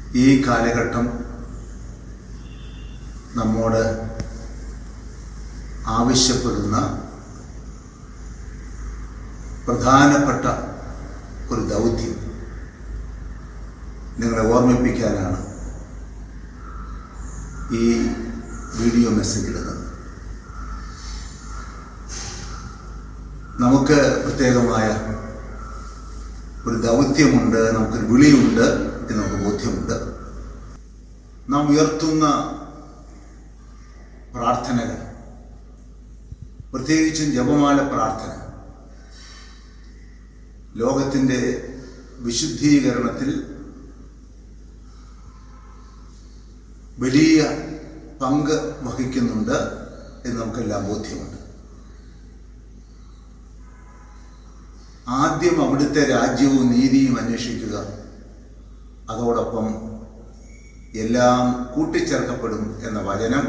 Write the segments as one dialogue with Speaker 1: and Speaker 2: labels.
Speaker 1: ഈ കാലഘട്ടം നമ്മോട് ആവശ്യപ്പെടുന്ന പ്രധാനപ്പെട്ട ഒരു ദൗത്യം നിങ്ങളെ ഓർമ്മിപ്പിക്കാനാണ് ഈ വീഡിയോ മെസ്സേജ് ഇടുന്നത്. നമുക്ക് പ്രത്യേകമായ ഒരു ദൗത്യമുണ്ട്, നമുക്കൊരു വിളിയുണ്ട് എന്ന് നമുക്ക് ബോധ്യമുണ്ട്. നാം ഉയർത്തുന്ന പ്രാർത്ഥനകൾ, പ്രത്യേകിച്ചും ജപമാല പ്രാർത്ഥന, ലോകത്തിൻ്റെ വിശുദ്ധീകരണത്തിൽ വലിയ പങ്ക് വഹിക്കുന്നുണ്ട് എന്ന് നമുക്കെല്ലാം ബോധ്യമുണ്ട്. ആദ്യം അവിടുത്തെ രാജ്യവും നീതിയും അന്വേഷിക്കുക, അതോടൊപ്പം എല്ലാം കൂട്ടിച്ചേർക്കപ്പെടും എന്ന വചനം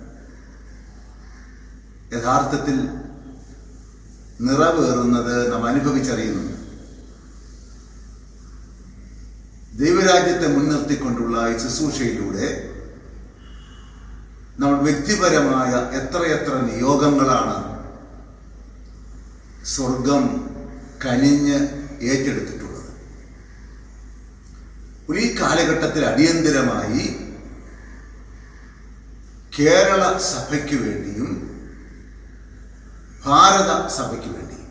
Speaker 1: യഥാർത്ഥത്തിൽ നിറവേറുന്നത് നാം അനുഭവിച്ചറിയുന്നുണ്ട്. ദൈവരാജ്യത്തെ മുൻനിർത്തിക്കൊണ്ടുള്ള ഈ ശുശ്രൂഷയിലൂടെ നമ്മൾ വ്യക്തിപരമായ എത്രയെത്ര നിയോഗങ്ങളാണ് സ്വർഗം കനിഞ്ഞ് ഏറ്റെടുത്തിട്ടുള്ളത്. ഈ കാലഘട്ടത്തിൽ അടിയന്തരമായി കേരള സഭയ്ക്ക് വേണ്ടിയും ഭാരത സഭയ്ക്ക് വേണ്ടിയും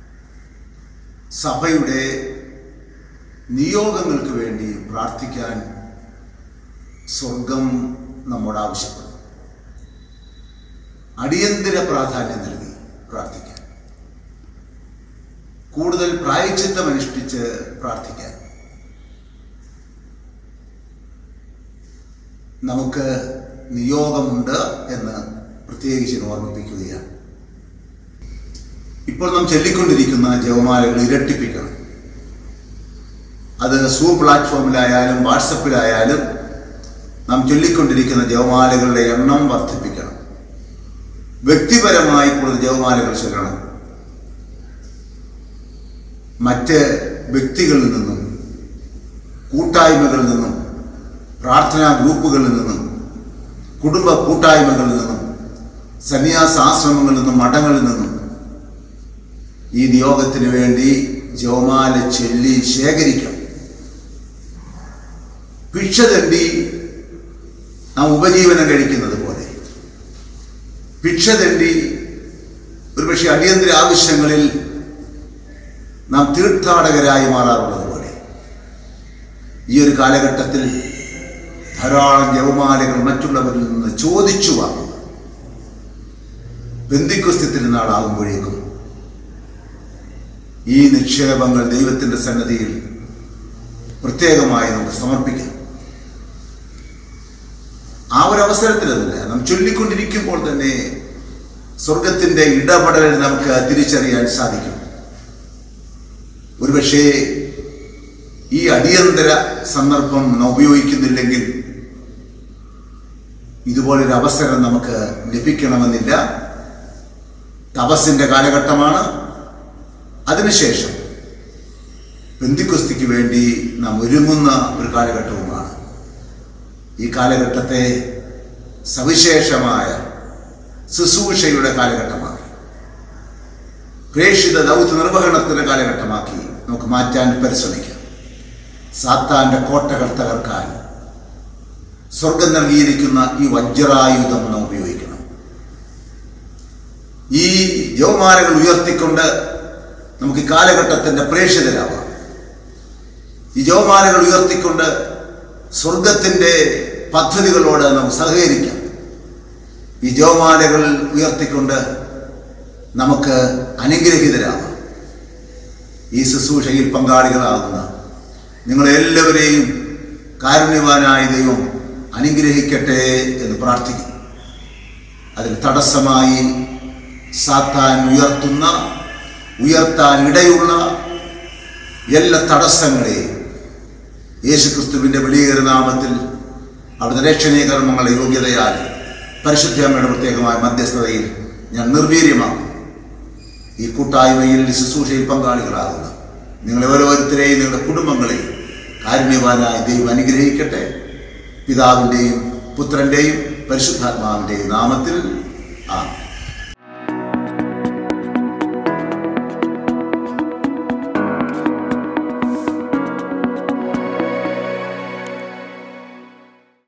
Speaker 1: സഭയുടെ നിയോഗങ്ങൾക്ക് വേണ്ടിയും പ്രാർത്ഥിക്കാൻ സ്വർഗം നമ്മോട് ആവശ്യപ്പെടുന്നു. അടിയന്തര പ്രാധാന്യം നൽകി പ്രാർത്ഥിക്കാൻ, കൂടുതൽ പ്രായശ്ചിത്തം അനുഷ്ഠിച്ച് പ്രാർത്ഥിക്കാൻ നമുക്ക് നിയോഗമുണ്ട് എന്ന് പ്രത്യേകിച്ച് ഓർമ്മിപ്പിക്കുകയാണ്. ഇപ്പോൾ നാം ചൊല്ലിക്കൊണ്ടിരിക്കുന്ന ജപമാലകൾ ഇരട്ടിപ്പിക്കണം. അത് സൂം പ്ലാറ്റ്ഫോമിലായാലും വാട്സപ്പിലായാലും നാം ചൊല്ലിക്കൊണ്ടിരിക്കുന്ന ജപമാലകളുടെ എണ്ണം വർദ്ധിപ്പിക്കണം. വ്യക്തിപരമായി കൂടുതൽ ജപമാലകൾ ചൊല്ലണം. മറ്റ് വ്യക്തികളിൽ നിന്നും, കൂട്ടായ്മകളിൽ നിന്നും, പ്രാർത്ഥനാ ഗ്രൂപ്പുകളിൽ നിന്നും, കുടുംബ കൂട്ടായ്മകളിൽ നിന്നും, സന്യാസാശ്രമങ്ങളിൽ നിന്നും, മഠങ്ങളിൽ നിന്നും ഈ നിയോഗത്തിന് വേണ്ടി ജപമാല ചൊല്ലി ശേഖരിക്കണം. ഭിക്ഷ തണ്ടി നാം ഉപജീവനം കഴിക്കുന്നത് പോലെ, ഭിക്ഷ തണ്ടി ഒരുപക്ഷെ അടിയന്തര ആവശ്യങ്ങളിൽ നാം തീർത്ഥാടകരായി മാറാറുള്ളത് പോലെ ഈ ഒരു കാലഘട്ടത്തിൽ ധാരാളം ജപമാലകൾ മറ്റുള്ളവരിൽ നിന്ന് ചോദിച്ചു വാങ്ങുക. പെന്തിക്കോസ്ത് തിരുനാളാകുമ്പോഴേക്കും ഈ നിക്ഷേപങ്ങൾ ദൈവത്തിന്റെ സന്നിധിയിൽ പ്രത്യേകമായി നമുക്ക് സമർപ്പിക്കാം. ആ ഒരു അവസരത്തിലല്ല, നാം ചൊല്ലിക്കൊണ്ടിരിക്കുമ്പോൾ തന്നെ സ്വർഗത്തിന്റെ ഇടപെടൽ നമുക്ക് തിരിച്ചറിയാൻ സാധിക്കും. ഒരുപക്ഷേ ഈ അടിയന്തര സന്ദർഭം നാം ഉപയോഗിക്കുന്നില്ലെങ്കിൽ ഇതുപോലൊരു അവസരം നമുക്ക് ലഭിക്കണമെന്നില്ല. തപസ്സിന്റെ കാലഘട്ടമാണ്. അതിനുശേഷം പെന്തിക്കോസ്തിക്ക് വേണ്ടി നാം ഒരുങ്ങുന്ന ഒരു കാലഘട്ടവുമാണ്. ഈ കാലഘട്ടത്തെ സവിശേഷമായ ശുശ്രൂഷയുടെ കാലഘട്ടമാക്കി, പ്രേക്ഷിത ദൗത്യ നിർവഹണത്തിന്റെ കാലഘട്ടമാക്കി നമുക്ക് മാറ്റാൻ പരിശ്രമിക്കാം. സാത്താന്റെ കോട്ടകൾ തകർക്കാൻ സ്വർഗം നൽകിയിരിക്കുന്ന ഈ വജ്രായുധം നാം ഉപയോഗിക്കണം. ഈ ജപമാലകൾ ഉയർത്തിക്കൊണ്ട് നമുക്ക് ഈ കാലഘട്ടത്തിന്റെ പ്രേക്ഷിതരാവാം. ഈ ജപമാലകൾ ഉയർത്തിക്കൊണ്ട് സ്വർഗത്തിന്റെ പദ്ധതികളോട് നമുക്ക് സഹകരിക്കാം. ഈ ജപമാലകൾ ഉയർത്തിക്കൊണ്ട് നമുക്ക് അനുഗ്രഹീതരാവാം. ഈ ശുശ്രൂഷയിൽ പങ്കാളികളാകുന്ന നിങ്ങളെല്ലാവരെയും കാരുണ്യവാനായ ദൈവം അനുഗ്രഹിക്കട്ടെ എന്ന് പ്രാർത്ഥിക്കുന്നു. അതിൽ തടസ്സമായി സാത്താൻ ഉയർത്താൻ ഇടയുള്ള എല്ലാ തടസ്സങ്ങളെയും യേശുക്രിസ്തുവിന്റെ വെളിയേറിയ നാമത്തിൽ അവിടുത്തെ രക്ഷണീയ കർമ്മങ്ങളുടെ യോഗ്യതയാൽ പരിശുദ്ധമ്മയുടെ പ്രത്യേകമായ മധ്യസ്ഥതയിൽ ഞാൻ നിർവീര്യമാക്കും. ഈ കൂട്ടായ്മയിൽ ശുശ്രൂഷയിൽ പങ്കാളികളാകുന്ന നിങ്ങളെ ഓരോരുത്തരെയും നിങ്ങളുടെ കുടുംബങ്ങളെയും കാരുണ്യവാനായ ദൈവം അനുഗ്രഹിക്കട്ടെ. പിതാവിൻ്റെയും പുത്രൻ്റെയും പരിശുദ്ധാത്മാവിൻ്റെയും നാമത്തിൽ ആമേൻ.